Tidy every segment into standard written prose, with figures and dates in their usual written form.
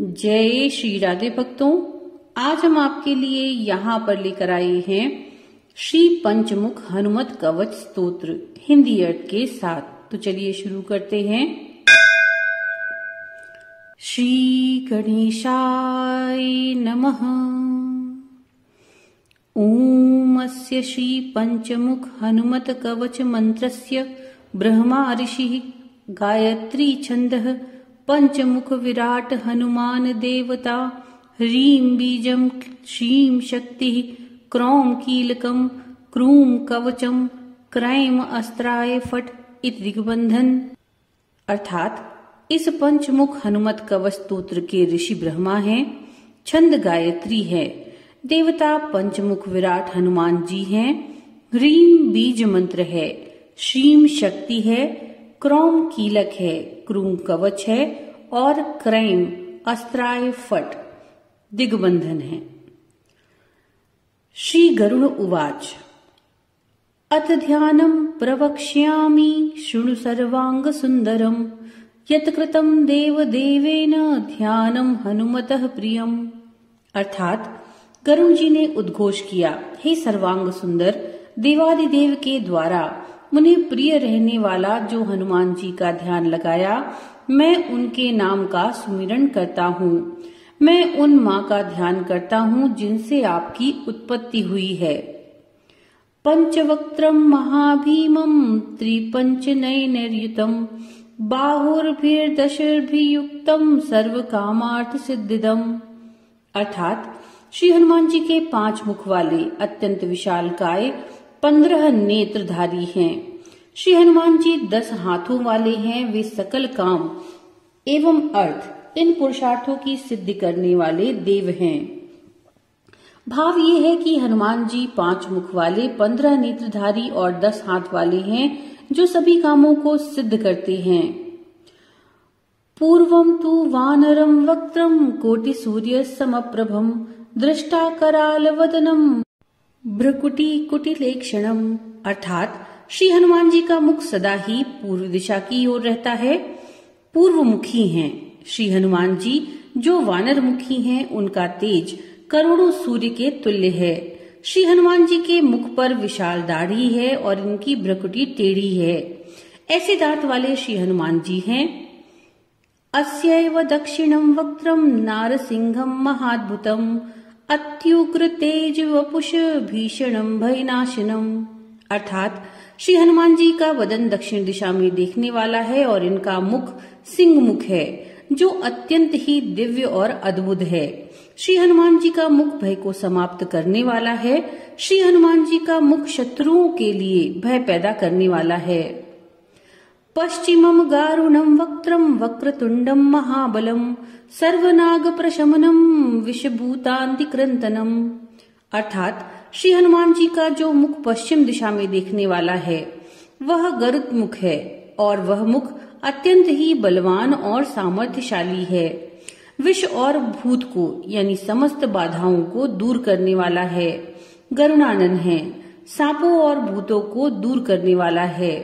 जय श्री राधे भक्तों, आज हम आपके लिए यहाँ पर लेकर आए हैं श्री पंचमुख हनुमत कवच स्तोत्र हिंदी अर्थ के साथ। तो चलिए शुरू करते हैं। श्री गणेशाय नमः। ओम अस्य श्री पंचमुख हनुमत कवच मंत्रस्य ब्रह्मा ऋषिः गायत्री छन्दः पंचमुख विराट हनुमान देवता। ह्रीं बीजं श्रीं शक्तिः क्रौं कीलकं क्रूं कवचम क्रैम अस्त्राय फट इति दिग्बंधन। अर्थात इस पंचमुख हनुमत कवच स्तोत्र के ऋषि ब्रह्मा हैं, छंद गायत्री है, देवता पंचमुख विराट हनुमान जी हैं। ह्रीं बीज मंत्र है, श्रीं शक्ति है, क्रौं कीलक है, क्रूं कवच है और क्रैम अस्त्राय फट दिग्बंधन है। श्री गरुड़ उवाच। अथ ध्यानं प्रवक्ष्यामि शृणु सर्वांग सुंदरम यत्कृतं देवदेवेन ध्यानं हनुमतः प्रियम। अर्थात गरुड़ जी ने उद्घोष किया, हे सर्वांग सुंदर, देवादिदेव के द्वारा उन्हें प्रिय रहने वाला जो हनुमान जी का ध्यान लगाया, मैं उनके नाम का सुमिरन करता हूँ। मैं उन माँ का ध्यान करता हूँ जिनसे आपकी उत्पत्ति हुई है। पंचवक्त्रम महाभीमं त्रिपंचनयनयुतम बाहुर्भिर्दशभियुक्तम सर्वकामार्थ सिद्धिदम। अर्थात श्री हनुमान जी के 5 मुख वाले अत्यंत विशालकाय 15 नेत्रधारी हैं। श्री हनुमान जी 10 हाथों वाले हैं। वे सकल काम एवं अर्थ इन पुरुषार्थों की सिद्धि करने वाले देव हैं। भाव ये है कि हनुमान जी 5 मुख वाले 15 नेत्रधारी और 10 हाथ वाले हैं जो सभी कामों को सिद्ध करते हैं। पूर्वम तु वानरम वक्त्रम कोटि सूर्य समप्रभम दृष्टा कराल वदनम भ्रकुटी कुटिलेक्षणम। अर्थात श्री हनुमान जी का मुख सदा ही पूर्व दिशा की ओर रहता है, पूर्वमुखी हैं। श्री हनुमान जी जो वानर मुखी हैं, उनका तेज करोड़ों सूर्य के तुल्य है। श्री हनुमान जी के मुख पर विशाल दाढ़ी है और इनकी भ्रकुटी टेढ़ी है। ऐसे दांत वाले श्री हनुमान जी हैं। अस्यैव दक्षिणं वक्त्रम नारसिंहम महाद्भुतम अत्युग्र तेज वपुष भीषणम भयनाशनम। अर्थात श्री हनुमान जी का वदन दक्षिण दिशा में देखने वाला है और इनका मुख सिंह मुख है जो अत्यंत ही दिव्य और अद्भुत है। श्री हनुमान जी का मुख भय को समाप्त करने वाला है। श्री हनुमान जी का मुख शत्रुओं के लिए भय पैदा करने वाला है। पश्चिमम गारुणम वक्त्रम वक्रतुंडम महाबलम सर्वनाग प्रशमनम विषभूतांतिक्रंतनम। अर्थात श्री हनुमान जी का जो मुख पश्चिम दिशा में देखने वाला है वह गरुड़ मुख है और वह मुख अत्यंत ही बलवान और सामर्थ्यशाली है। विष और भूत को यानी समस्त बाधाओं को दूर करने वाला है। गरुणानन है, सांपों और भूतों को दूर करने वाला है।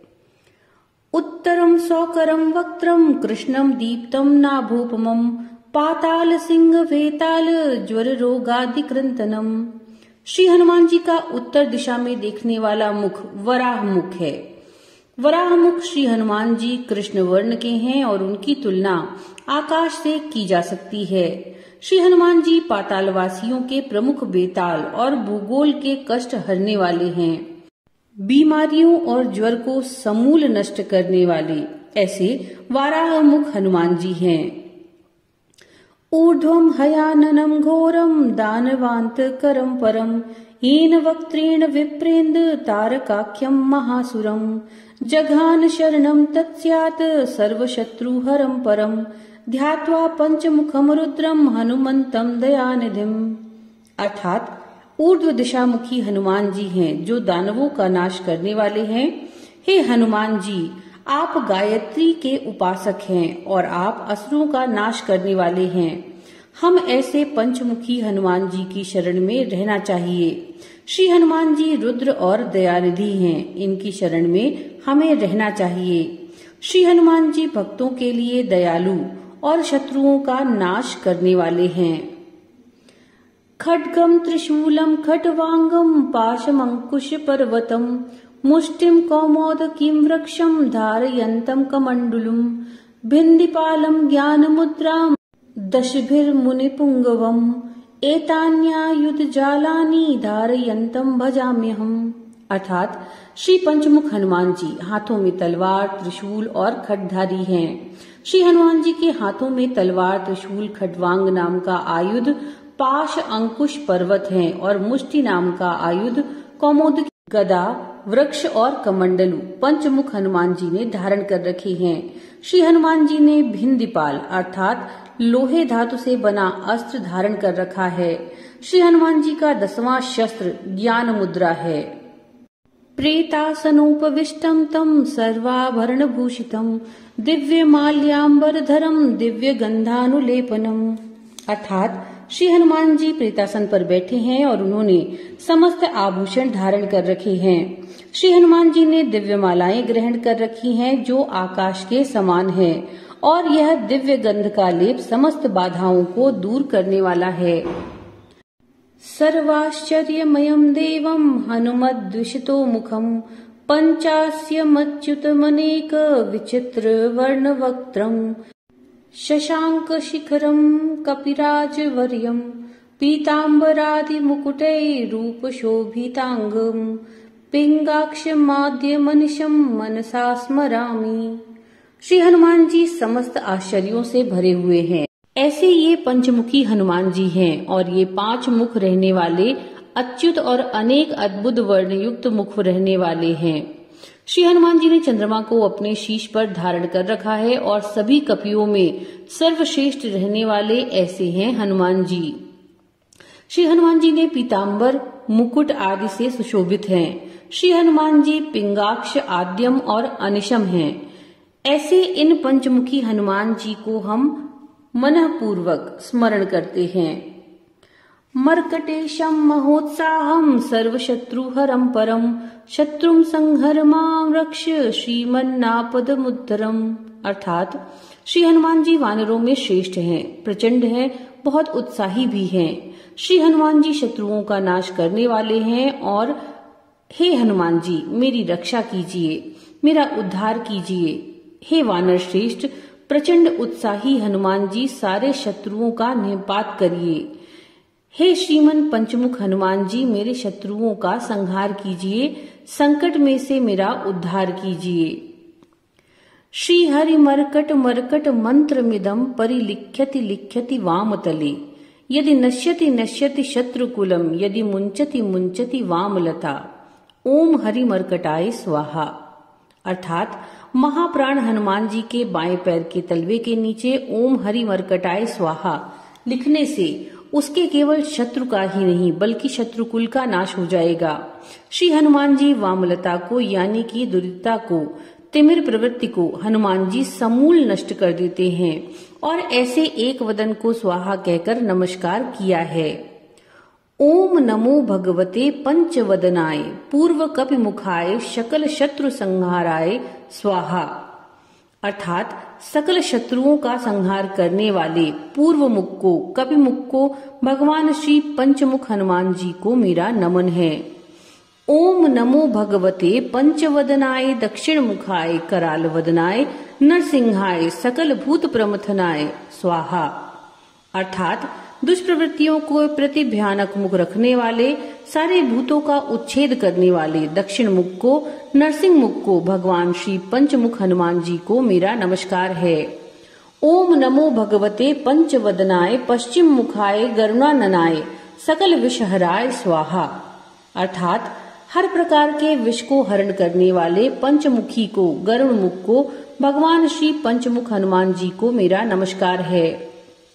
उत्तरम सौकरम वक्त्रम कृष्णम दीप्तम नाभोपमम पाताल सिंह वेताल ज्वर रोगादिक्रंतनम। श्री हनुमान जी का उत्तर दिशा में देखने वाला मुख वराह मुख है। वराह मुख श्री हनुमान जी कृष्ण वर्ण के हैं और उनकी तुलना आकाश से की जा सकती है। श्री हनुमान जी पातालवासियों के प्रमुख बेताल और भूगोल के कष्ट हरने वाले हैं। बीमारियों और ज्वर को समूल नष्ट करने वाले ऐसे वाराह मुख हनुमान जी हैं। ऊर्ध्वं हयाननं घोरं दानवान्तकरं परं येन वक्त्रेण विप्रेन्द्र तारकाख्यं महासुरं जघान शरणं तत्स्यात् सर्वशत्रुहरं परं ध्यात्वा पंचमुखं रुद्रं हनुमन्तं दयानिधिम्। अर्थात ऊर्ध्व दिशामुखी हनुमान जी हैं जो दानवों का नाश करने वाले हैं। हे हनुमान जी, आप गायत्री के उपासक हैं और आप असुरों का नाश करने वाले हैं। हम ऐसे पंचमुखी हनुमान जी की शरण में रहना चाहिए। श्री हनुमान जी रुद्र और दयानिधि हैं, इनकी शरण में हमें रहना चाहिए। श्री हनुमान जी भक्तों के लिए दयालु और शत्रुओं का नाश करने वाले हैं। खड्गम त्रिशूलम खट्वांगम पाशमंकुश पर्वतम मुष्टिम कौमोदकीं वृक्षम धारयन्तम कमंडलुम भिन्दिपालम ज्ञानमुद्राम दशभिर्मुनिपुंगवम एतान्यायुध जालानि धारयन्तम भजाम्यहम्। अर्थात श्री पंचमुख हनुमान जी हाथों में तलवार, त्रिशूल और खड्गधारी हैं। श्री हनुमान जी के हाथों में तलवार, त्रिशूल, खड्वांग नाम का आयुध, पाश अंकुश पर्वत है और मुष्टि नाम का आयुध कौमोदकी गदा, वृक्ष और कमंडलू पंचमुख हनुमान जी ने धारण कर रखे हैं। श्री हनुमान जी ने भिन्दिपाल अर्थात लोहे धातु से बना अस्त्र धारण कर रखा है। श्री हनुमान जी का 10वां शस्त्र ज्ञान मुद्रा है। प्रेतासनोपविष्टम तम सर्वाभरण भूषितम दिव्य माल्याम्बरधरम दिव्य गंधानुलेपनम। अर्थात श्री हनुमान जी प्रेतासन पर बैठे हैं और उन्होंने समस्त आभूषण धारण कर रखे हैं। श्री हनुमान जी ने दिव्य मालाएं ग्रहण कर रखी हैं जो आकाश के समान है और यह दिव्य गंध का लेप समस्त बाधाओं को दूर करने वाला है। सर्वाश्चर्यमयम् देवम् हनुमद्विषितो मुखम् पंचास्यमच्युतमनेक विचित्र वर्णवक्त्रम् शशांक शिखरम् कपिराजवर्यम् पीताम्बरादिमुकुटैरूपशोभितांगम् पिंगाक्षमाद्यमनिशम् मनसा स्मरामि। श्री हनुमान जी समस्त आश्चर्यों से भरे हुए हैं। ऐसे ये पंचमुखी हनुमान जी हैं और ये 5 मुख रहने वाले अच्युत और अनेक अद्भुत वर्ण युक्त मुख रहने वाले हैं। श्री हनुमान जी ने चंद्रमा को अपने शीश पर धारण कर रखा है और सभी कपियों में सर्वश्रेष्ठ रहने वाले ऐसे हैं हनुमान जी। श्री हनुमान जी ने पीताम्बर, मुकुट आदि से सुशोभित हैं। श्री हनुमान जी पिंगाक्ष, आद्यम और अनिशम हैं। ऐसे इन पंचमुखी हनुमान जी को हम मनःपूर्वक स्मरण करते हैं। मर्कटेशम महोत्साहम सर्वशत्रुहरम परम शत्रुम संहर मां रक्ष श्रीमन्नापदमुत्तरम। अर्थात श्री हनुमान जी वानरों में श्रेष्ठ हैं, प्रचंड हैं, बहुत उत्साही भी हैं। श्री हनुमान जी शत्रुओं का नाश करने वाले हैं और हे हनुमान जी मेरी रक्षा कीजिए, मेरा उद्धार कीजिए। हे वानर श्रेष्ठ प्रचंड उत्साही हनुमान जी सारे शत्रुओं का निपात करिए। हे श्रीमन पंचमुख हनुमान जी मेरे शत्रुओं का संहार कीजिए, संकट में से मेरा उद्धार कीजिए। श्री हरि मरकट मरकट मंत्र मिदम परिलिख्यति लिख्यति वामतले यदि नश्यति नश्यति शत्रुकुलम यदि मुंचति मुंचति वामलता ओम हरि मरकटाय स्वाहा। अर्थात महाप्राण हनुमान जी के बाएं पैर के तलवे के नीचे ओम हरि मरकटाय स्वाहा लिखने से उसके केवल शत्रु का ही नहीं बल्कि शत्रुकुल का नाश हो जाएगा। श्री हनुमान जी वामलता को यानी कि दुरिता को, तिमिर प्रवृत्ति को हनुमान जी समूल नष्ट कर देते हैं और ऐसे एक वदन को स्वाहा कहकर नमस्कार किया है। ओम नमो भगवते पंचवदनाय पूर्व कपि मुखाय शकल शत्रु संहाराय स्वाहा। अर्थात सकल शत्रुओं का संहार करने वाले पूर्व मुख को, कपि मुख को भगवान श्री पंचमुख हनुमान जी को मेरा नमन है। ओम नमो भगवते पंचवदनाय दक्षिण मुखाय कराल वदनाय नरसिंहाय सकल भूत प्रमथनाय स्वाहा। अर्थात दुष्प्रवृत्तियों को प्रति भयानक मुख रखने वाले, सारे भूतों का उच्छेद करने वाले दक्षिण मुख को, नरसिंह मुख को भगवान श्री पंचमुख हनुमान जी को मेरा नमस्कार है। ओम नमो भगवते पंचवदनाय पश्चिम मुखाय गरुणाननाय सकल विषहराय स्वाहा। अर्थात हर प्रकार के विष को हरण करने वाले पंचमुखी को, गरुण मुख को भगवान श्री पंचमुख हनुमान जी को मेरा नमस्कार है।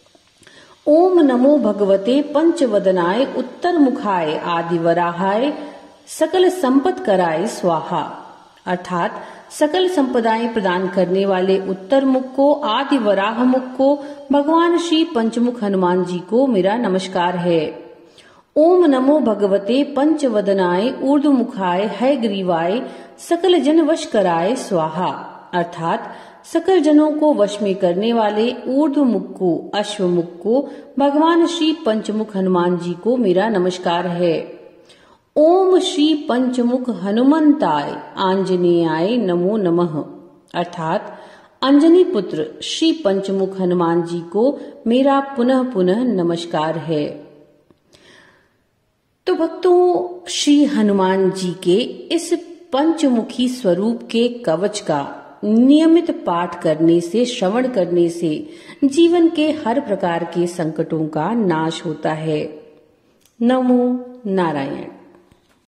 ओम नमो भगवते पंचवदनाय उत्तर मुखाय आदि वराहाय सकल संपत कराय स्वाहा। अर्थात सकल संपदाएं प्रदान करने वाले उत्तर मुख को, आदि वराह मुख को भगवान श्री पंचमुख हनुमान जी को मेरा नमस्कार है। ओम नमो भगवते पंचवदनाय ऊर्ध्वमुखाय हयग्रीवाय सकल जन वश कराय स्वाहा। अर्थात सकल जनों को वश में करने वाले ऊर्ध्वमुख को, अश्वमुख को, भगवान श्री पंचमुख हनुमान जी को मेरा नमस्कार है। ओम श्री पंचमुख हनुमंताय आंजनेयाय नमो नमः, अर्थात अंजनी पुत्र श्री पंचमुख हनुमान जी को मेरा पुनः पुनः नमस्कार है। तो भक्तों, श्री हनुमान जी के इस पंचमुखी स्वरूप के कवच का नियमित पाठ करने से, श्रवण करने से जीवन के हर प्रकार के संकटों का नाश होता है। नमो नारायण।